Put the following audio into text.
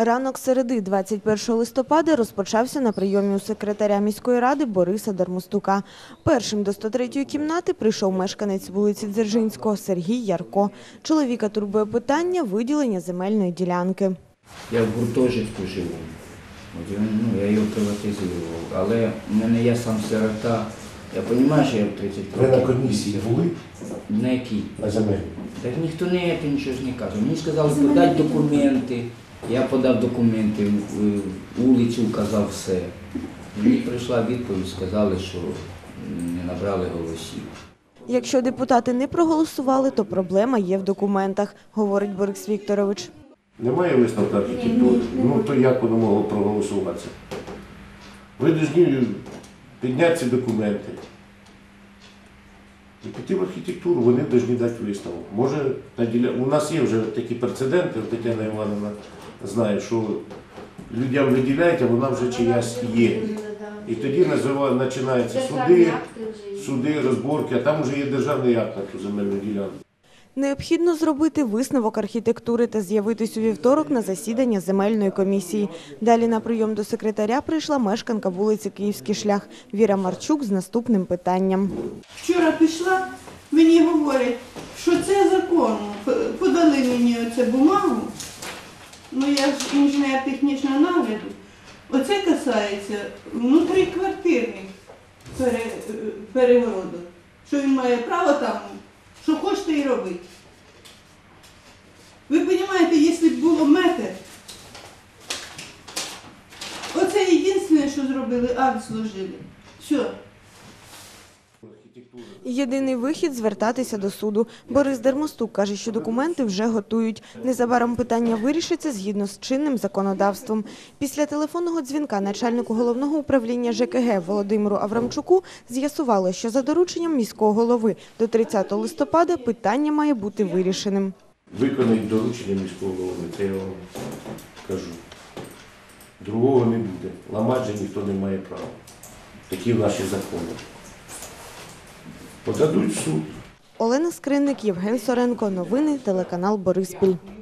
Ранок середи 21 листопада розпочався на прийомі у секретаря міської ради Бориса Дармостука. Першим до 103-ї кімнати прийшов мешканець вулиці Дзержинського Сергій Ярко. Чоловіка турбує питання виділення земельної ділянки. Я в гуртожитку живу, я його приватизував, але в мене я сам сирота. Я розумію, що я в 30 років. Ви на комісії були? На якій? На землі. Так ніхто нічого ж не каже. Мені сказали подати документи. Я подав документи, вулицю вказав все. Мені прийшла відповідь, сказали, що не набрали голосів. Якщо депутати не проголосували, то проблема є в документах, говорить Борис Вікторович. Немає висновку архітектури. То як воно могло проголосуватися? Ви повинні підняти ці документи і піти в архітектуру, вони повинні дати висновок. Може, у нас є вже такі прецеденти, Тетяна Івановна знає, що людям виділяють, а вона вже чиясь є. І тоді починаються суди, розборки, а там вже є державний акт на ту земельну ділянку. Необхідно зробити висновок архітектури та з'явитись у вівторок на засідання земельної комісії. Далі на прийом до секретаря прийшла мешканка вулиці Київський шлях Віра Марчук з наступним питанням. Вчора пішла, мені говорять, що це закон. Подали мені оце бумагу, я ж інженер технічного нагляду. Оце касається внутріквартирних перегородок, що він має право там, що хочете і робити. Ви розумієте, якщо б було метр, оце єдине, що зробили, акт зложили. Все. Єдиний вихід – звертатися до суду. Борис Дармостук каже, що документи вже готують. Незабаром питання вирішиться згідно з чинним законодавством. Після телефонного дзвінка начальнику головного управління ЖКГ Володимиру Аврамчуку з'ясувало, що за дорученням міського голови до 30 листопада питання має бути вирішеним. Виконають доручення міського голови, це я вам кажу. Другого не буде. Ламати же ніхто не має права. Такі наші закони. Подадуть в суд. Олена Скринник, Євген Соренко. Новини, телеканал Бориспіль.